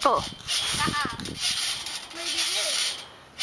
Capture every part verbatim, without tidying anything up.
circle. Uh-uh. Maybe it is.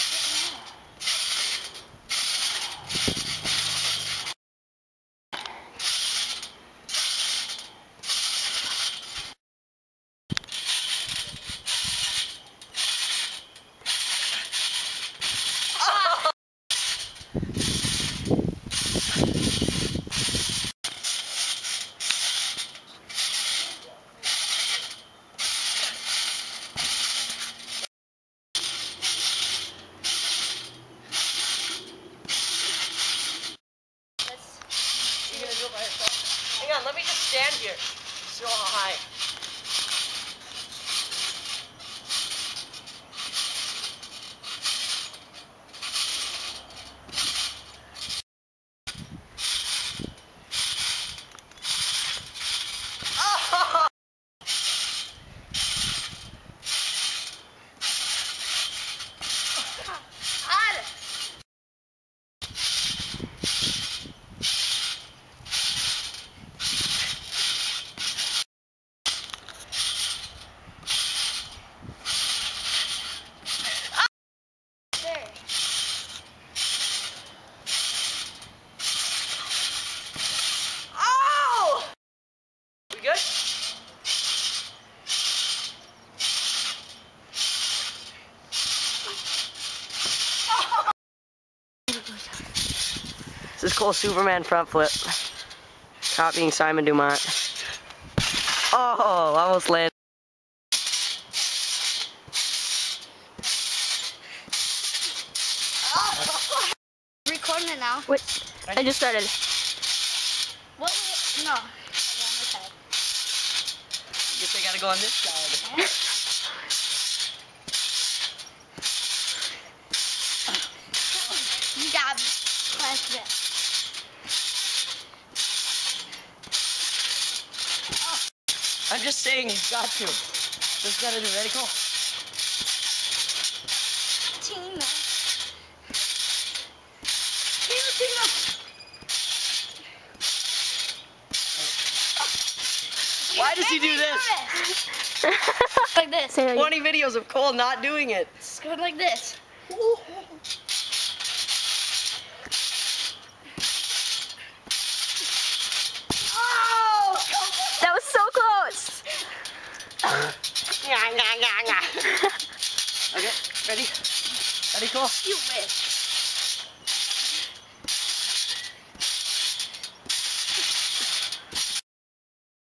Hang on, let me just stand here. See how high. Oh! This is called Superman front flip. Copying Simon Dumont. Oh, almost landed. Oh. Recording it now. Wait, I just started. What? No. Guess I gotta go on this side. You got me. Like this. I'm just saying you've got to. Just gotta do. Ready, go. Tina. Tina, Tina. Why does he do this? Like this. twenty videos of Cole not doing it. It's going like this. That was so close. Okay, ready? Ready, Cole? You wish.